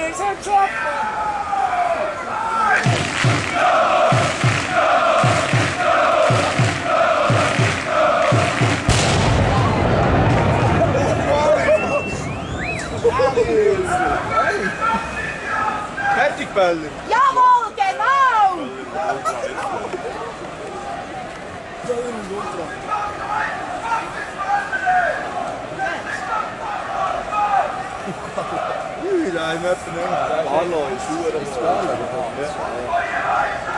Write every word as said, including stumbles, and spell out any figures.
he's on top, man. Fertigbälle. Jawohl, genau! Ui, nein, wir haben nicht. Hallo, ist super.